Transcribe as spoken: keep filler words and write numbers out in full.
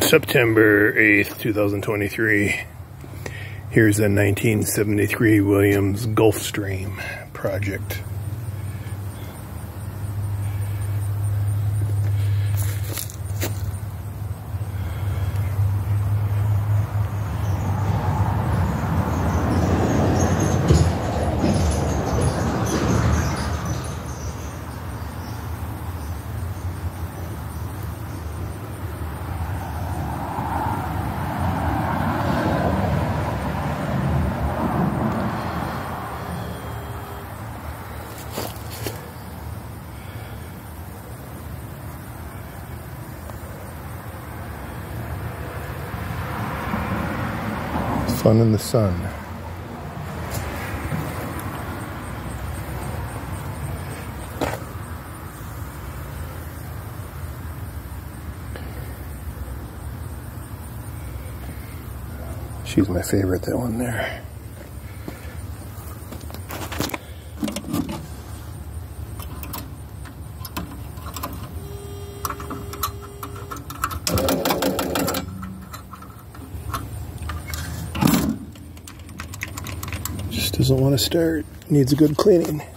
September eighth, two thousand twenty-three. Here's a nineteen seventy-three Williams Gulfstream project. Fun in the sun. She's my favorite, that one there. Just doesn't want to start. Needs a good cleaning.